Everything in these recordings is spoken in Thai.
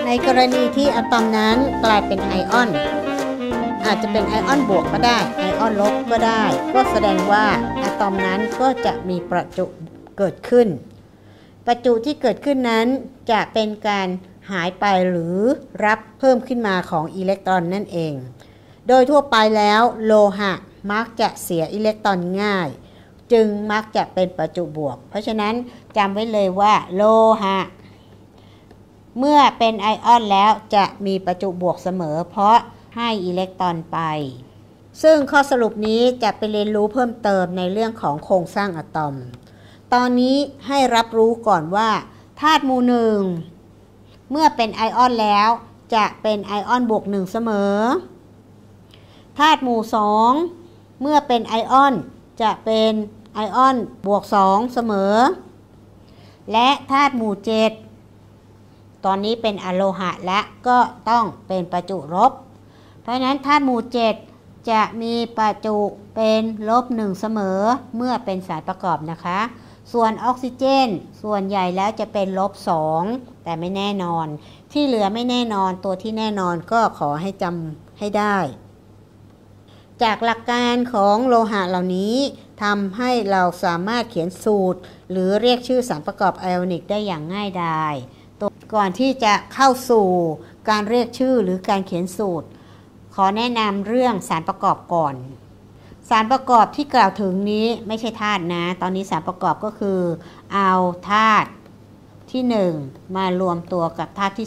กรณีที่อะตอมนั้นกลายเป็นไอออนอาจจะเป็นไอออนบวกก็ได้ไอออนลบก็ได้ก็แสดงว่าอะตอมนั้นก็จะมีประจุเกิดขึ้นประจุที่เกิดขึ้นนั้นจะเป็นการหายไปหรือรับเพิ่มขึ้นมาของอิเล็กตรอนนั่นเองโดยทั่วไปแล้วโลหะมักจะเสียอิเล็กตรอนง่ายจึงมักจะเป็นประจุบวกเพราะฉะนั้นจำไว้เลยว่าโลหะเมื่อเป็นไอออนแล้วจะมีประจุบวกเสมอเพราะให้อิเล็กตรอนไปซึ่งข้อสรุปนี้จะไปเรียนรู้เพิ่มเติมในเรื่องของโครงสร้างอะตอมตอนนี้ให้รับรู้ก่อนว่าธาตุหมู่หนึ่งเมื่อเป็นไอออนแล้วจะเป็นไอออนบวก1เสมอธาตุหมู่2เมื่อเป็นไอออนจะเป็นไอออนบวก2เสมอและธาตุหมู่7ตอนนี้เป็นอะโลหะและก็ต้องเป็นประจุลบเพราะฉะนั้นธาตุหมู่7จะมีประจุเป็นลบ1เสมอเมื่อเป็นสารประกอบนะคะส่วนออกซิเจนส่วนใหญ่แล้วจะเป็นลบ2แต่ไม่แน่นอนที่เหลือไม่แน่นอนตัวที่แน่นอนก็ขอให้จำให้ได้จากหลักการของโลหะเหล่านี้ทำให้เราสามารถเขียนสูตรหรือเรียกชื่อสารประกอบไอออนิกได้อย่างง่ายดายก่อนที่จะเข้าสู่การเรียกชื่อหรือการเขียนสูตรขอแนะนำเรื่องสารประกอบก่อนสารประกอบที่กล่าวถึงนี้ไม่ใช่ธาตุนะตอนนี้สารประกอบก็คือเอาธาตุที่1มารวมตัวกับธาตุที่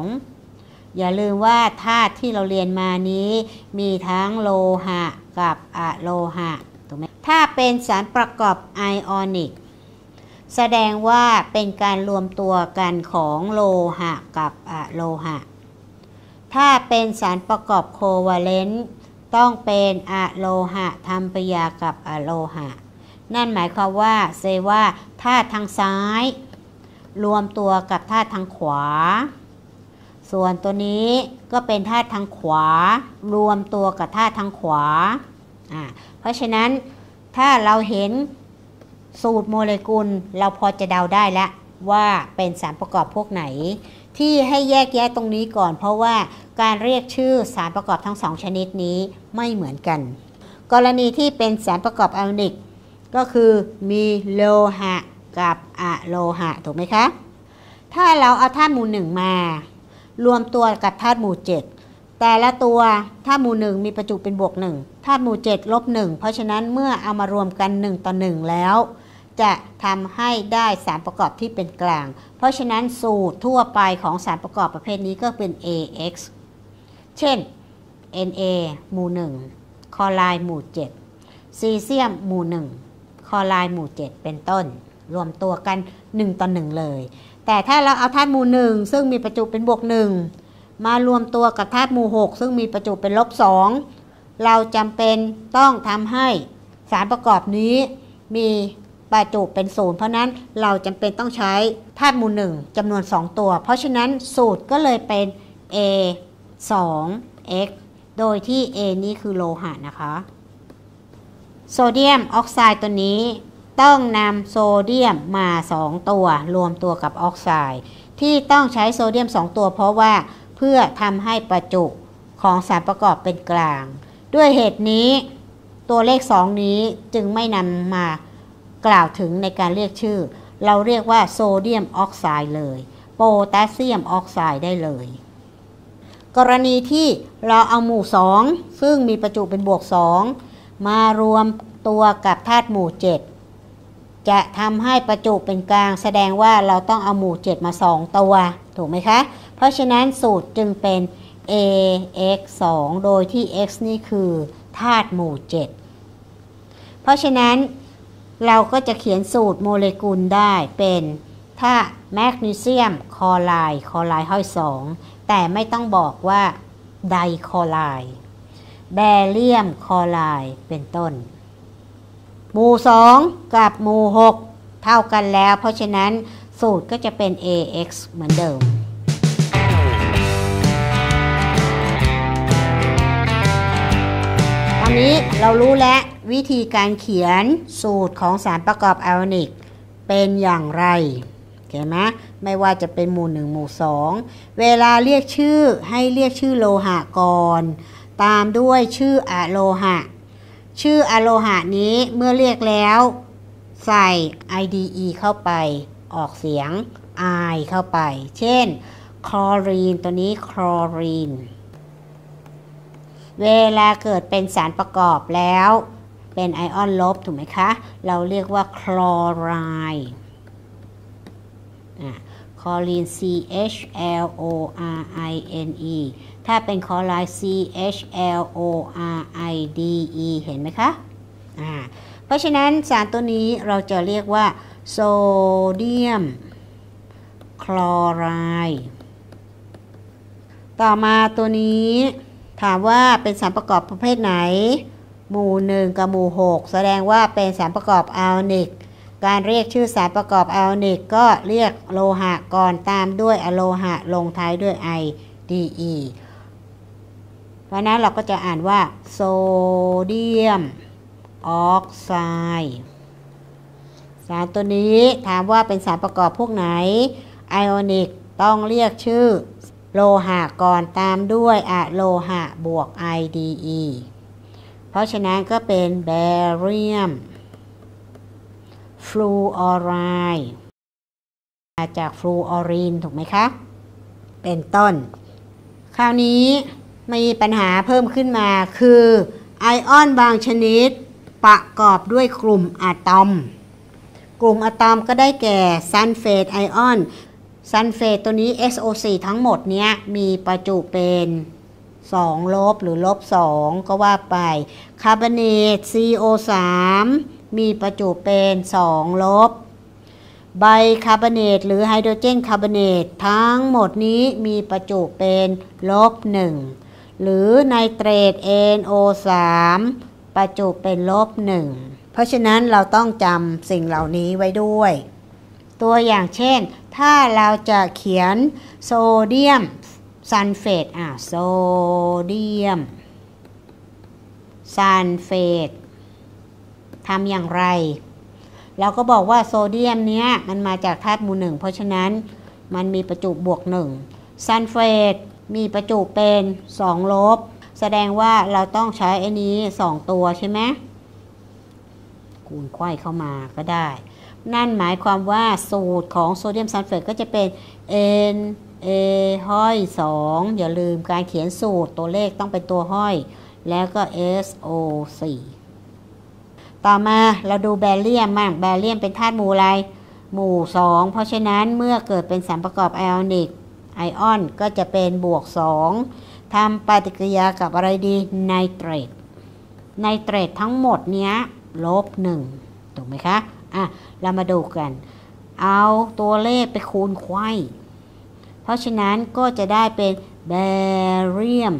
2อย่าลืมว่าธาตุที่เราเรียนมานี้มีทั้งโลหะกับอะโลหะถูกไหมถ้าเป็นสารประกอบไอออนิกแสดงว่าเป็นการรวมตัวกันของโลหะกับอะโลหะถ้าเป็นสารประกอบโควาเลนต์ต้องเป็นอะโลหะทำปฏิกิริยากับอะโลหะนั่นหมายความว่าเซว่าธาตุทางซ้ายรวมตัวกับธาตุทางขวาส่วนตัวนี้ก็เป็นธาตุทางขวารวมตัวกับธาตุทางขวาเพราะฉะนั้นถ้าเราเห็นสูตรโมเลกุลเราพอจะเดาได้แล้วว่าเป็นสารประกอบพวกไหนที่ให้แยกแยะตรงนี้ก่อนเพราะว่าการเรียกชื่อสารประกอบทั้ง2ชนิดนี้ไม่เหมือนกันกรณีที่เป็นสารประกอบไอออนิกก็คือมีโลหะกับอะโลหะถูกไหมคะถ้าเราเอาธาตุหมู่1มารวมตัวกับธาตุหมู่7แต่ละตัวธาตุหมู่1มีประจุเป็นบวก1ธาตุหมู่7ลบ1เพราะฉะนั้นเมื่อเอามารวมกัน1ต่อ1แล้วจะทำให้ได้สารประกอบที่เป็นกลางเพราะฉะนั้นสูตรทั่วไปของสารประกอบประเภทนี้ก็เป็น AX เช่น Na หมู่1คลอไรด์หมู่7ซีเซียมหมู่1คลอไรด์หมู่7เป็นต้นรวมตัวกัน1ต่อ1เลยแต่ถ้าเราเอาธาตุหมู่1ซึ่งมีประจุเป็นบวก1มารวมตัวกับธาตุหมู่6ซึ่งมีประจุเป็นลบ2เราจำเป็นต้องทำให้สารประกอบนี้มีประจุเป็น0เพราะนั้นเราจำเป็นต้องใช้ธาตุหมู่1จำนวน2ตัวเพราะฉะนั้นสูตรก็เลยเป็น A 2 X โดยที่ A นี้คือโลหะนะคะโซเดียมออกไซด์ตัวนี้ต้องนำโซเดียมมา2ตัวรวมตัวกับออกไซด์ที่ต้องใช้โซเดียม2ตัวเพราะว่าเพื่อทำให้ประจุของสารประกอบเป็นกลางด้วยเหตุนี้ตัวเลข2นี้จึงไม่นำมากล่าวถึงในการเรียกชื่อเราเรียกว่าโซเดียมออกไซด์เลยโพแทสเซียมออกไซด์ได้เลยกรณีที่เราเอาหมู่2ซึ่งมีประจุเป็นบวก2มารวมตัวกับธาตุหมู่7จะทำให้ประจุเป็นกลางแสดงว่าเราต้องเอาหมู่7มา2ตัวถูกไหมคะเพราะฉะนั้นสูตรจึงเป็น AX 2โดยที่ X นี่คือธาตุหมู่7เพราะฉะนั้นเราก็จะเขียนสูตรโมเลกุลได้เป็นถ้าแมกนีเซียมคลอไรด์ห้อย2แต่ไม่ต้องบอกว่าไดคลอไรด์แบเรียมคลอไรด์เป็นต้นหมู่2กับหมู่6เท่ากันแล้วเพราะฉะนั้นสูตรก็จะเป็น AX เหมือนเดิมตอนนี้เรารู้แล้ววิธีการเขียนสูตรของสารประกอบไอออนิกเป็นอย่างไรเห็นไหมไม่ว่าจะเป็นหมู่1หมู่2เวลาเรียกชื่อให้เรียกชื่อโลหะก่อนตามด้วยชื่ออะโลหะชื่ออะโลหะนี้เมื่อเรียกแล้วใส่ IDE เข้าไปออกเสียง I เข้าไปเช่นคลอรีนตัวนี้คลอรีนเวลาเกิดเป็นสารประกอบแล้วเป็นไอออนลบถูกไหมคะเราเรียกว่าคลอไรด์คลอรีน CHLORINE ถ้าเป็นคลอไรด์ CHLORIDE เห็นไหมคะเพราะฉะนั้นสารตัวนี้เราจะเรียกว่าโซเดียมคลอไรด์ต่อมาตัวนี้ถามว่าเป็นสารประกอบประเภทไหนหมู่1กับหมู่6แสดงว่าเป็นสารประกอบไอออนิกการเรียกชื่อสารประกอบไอออนิกก็เรียกโลหะก่อนตามด้วยอะโลหะลงท้ายด้วย IDE เพราะนั้นเราก็จะอ่านว่าโซเดียมออกไซด์สารตัวนี้ถามว่าเป็นสารประกอบพวกไหนไอออนิกต้องเรียกชื่อโลหะก่อนตามด้วยอะโลหะบวก IDE เพราะฉะนั้นก็เป็นแบเรียมฟลูออไรด์มาจากฟลูออรีนถูกไหมคะเป็นต้นคราวนี้มีปัญหาเพิ่มขึ้นมาคือไอออนบางชนิดประกอบด้วยกลุ่มอะตอมกลุ่มอะตอมก็ได้แก่ซัลเฟตไอออนซัลเฟตตัวนี้ SO4 ทั้งหมดเนี้ยมีประจุเป็น2 ลบหรือลบ2ก็ว่าไปคาร์บอเนต CO3 มีประจุเป็น2 ลบไบคาร์บอเนตหรือไฮโดรเจนคาร์บอเนตทั้งหมดนี้มีประจุเป็นลบ1หรือไนเตรต NO3 ประจุเป็นลบ1เพราะฉะนั้นเราต้องจำสิ่งเหล่านี้ไว้ด้วยตัวอย่างเช่นถ้าเราจะเขียนโซเดียมซัลเฟตโซเดียมซัลเฟตทำอย่างไรเราก็บอกว่าโซเดียมเนี้ยมันมาจากธาตุหมู่1เพราะฉะนั้นมันมีประจุบวก1ซัลเฟตมีประจุเป็น2 ลบแสดงว่าเราต้องใช้ไอ้นี้2 ตัวใช่ไหมคูณไขว้เข้ามาก็ได้นั่นหมายความว่าสูตรของโซเดียมซัลเฟตก็จะเป็น Na2 อย่าลืมการเขียนสูตรตัวเลขต้องเป็นตัวห้อยแล้วก็ SO4 ต่อมาเราดูแบเรียมมั่งแบเรียมเป็นธาตุหมู่อะไรหมู่2เพราะฉะนั้นเมื่อเกิดเป็นสารประกอบไอออนิกไอออนก็จะเป็นบวก2ทำปฏิกิริยากับอะไรดีไนเตรตไนเตรตทั้งหมดเนี้ยลบ1ถูกไหมคะเรามาดูกันเอาตัวเลขไปคูณไขว้เพราะฉะนั้นก็จะได้เป็นแบเรียม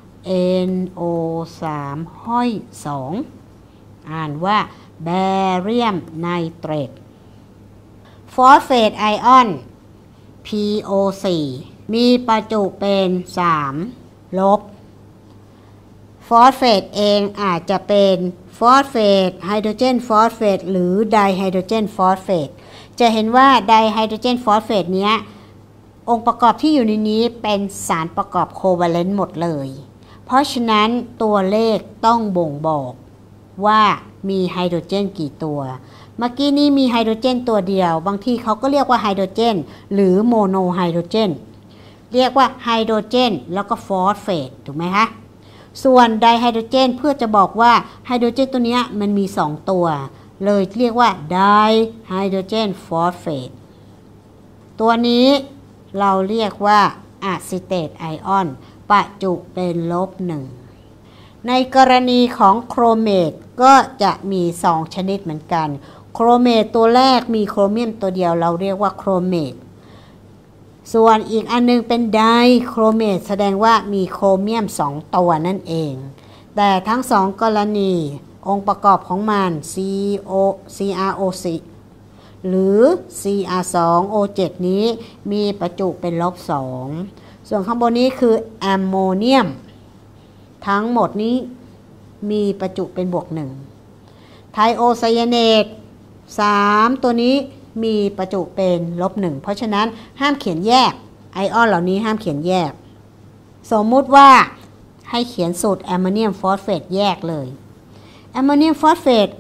NO3 ห้อย2อ่านว่าแบเรียมไนเตรตฟอสเฟตไอออน PO4 มีประจุเป็น3 ลบฟอสเฟตเองอาจจะเป็นฟอสเฟตไฮโดรเจนฟอสเฟตหรือไดไฮโดรเจนฟอสเฟตจะเห็นว่าไดไฮโดรเจนฟอสเฟตเนี้ยองค์ประกอบที่อยู่ในนี้เป็นสารประกอบโควาเลนต์หมดเลยเพราะฉะนั้นตัวเลขต้องบ่งบอกว่ามีไฮโดรเจนกี่ตัวเมื่อกี้นี้มีไฮโดรเจนตัวเดียวบางทีเขาก็เรียกว่าไฮโดรเจนหรือโมโนไฮโดรเจนเรียกว่าไฮโดรเจนแล้วก็ฟอสเฟตถูกไหมคะส่วนไดไฮโดรเจนเพื่อจะบอกว่าไฮโดรเจนตัวนี้มันมี2 ตัวเลยเรียกว่าไดไฮโดรเจนฟอสเฟตตัวนี้เราเรียกว่าอะซิเตตไอออนประจุเป็นลบ1ในกรณีของโครเมตก็จะมี2 ชนิดเหมือนกันโครเมตตัวแรกมีโครเมียมตัวเดียวเราเรียกว่าโครเมตส่วนอีกอันนึงเป็นไดโครเมตแสดงว่ามีโครเมียม2 ตัวนั่นเองแต่ทั้ง2 กรณีองค์ประกอบของมัน CrO4 หรือ Cr2O7 นี้มีประจุเป็นลบ2ส่วนข้างบนนี้คือแอมโมเนียมทั้งหมดนี้มีประจุเป็นบวก1ไทโอไซยาเนต3ตัวนี้มีประจุเป็น-1เพราะฉะนั้นห้ามเขียนแยกไอออนเหล่านี้ห้ามเขียนแยกสมมุติว่าให้เขียนสูตรแอมโมเนียมฟอสเฟตแยกเลยแอมโมเนียมฟอสเฟต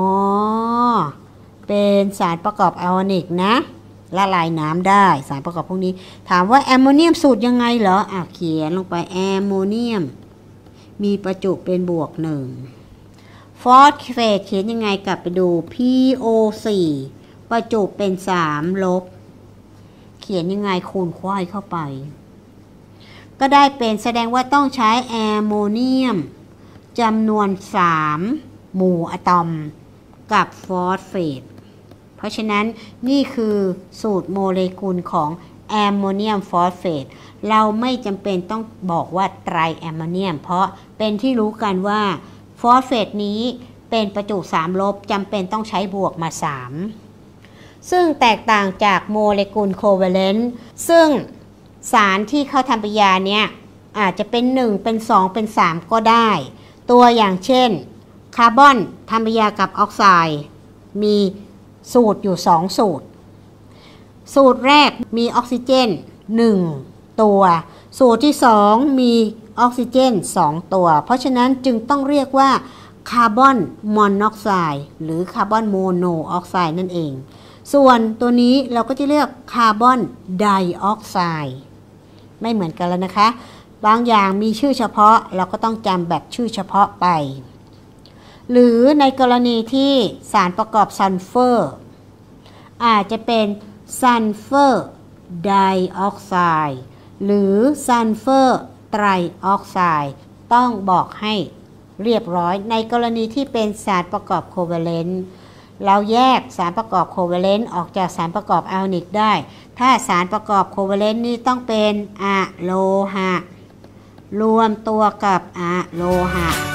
เป็นสารประกอบไอออนิกนะละลายน้ำได้สารประกอบพวกนี้ถามว่าแอมโมเนียมสูตรยังไงเหรอเขียนลงไปแอมโมเนียมมีประจุเป็น-1ฟอสเฟตเขียนยังไงกลับไปดู PO4 ประจุเป็น3 เขียนยังไงคูณควายเข้าไปก็ได้เป็นแสดงว่าต้องใช้แอมโมเนียมจำนวน3หมู่อะตอมกับฟอสเฟตเพราะฉะนั้นนี่คือสูตรโมเลกุลของแอมโมเนียมฟอสเฟตเราไม่จำเป็นต้องบอกว่าไตรแอมโมเนียมเพราะเป็นที่รู้กันว่าฟอสเฟตนี้เป็นประจุ3 จำเป็นต้องใช้บวกมา3ซึ่งแตกต่างจากโมเลกุลโคเวเลนต์ซึ่งสารที่เข้าทำปฏิกิริยาเนี้ยอาจจะเป็น1เป็น2เป็น3ก็ได้ตัวอย่างเช่นคาร์บอนทำปฏิกิริยากับออกไซด์มีสูตรอยู่2สูตรแรกมีออกซิเจน1ตัวสูตรที่2มีออกซิเจน2ตัวเพราะฉะนั้นจึงต้องเรียกว่าคาร์บอนมอนอกไซด์หรือคาร์บอนโมโนออกไซด์นั่นเองส่วนตัวนี้เราก็จะเรียกคาร์บอนไดออกไซด์ไม่เหมือนกันแล้วนะคะบางอย่างมีชื่อเฉพาะเราก็ต้องจำแบบชื่อเฉพาะไปหรือในกรณีที่สารประกอบซัลเฟอร์อาจจะเป็นซัลเฟอร์ไดออกไซด์หรือซัลเฟอร์ไตรออกไซด์ต้องบอกให้เรียบร้อยในกรณีที่เป็นสารประกอบโคเวเลนต์เราแยกสารประกอบโคเวเลนต์ออกจากสารประกอบไอออนิกได้ถ้าสารประกอบโคเวเลนต์นี่ต้องเป็นอะโลหะรวมตัวกับอะโลหะ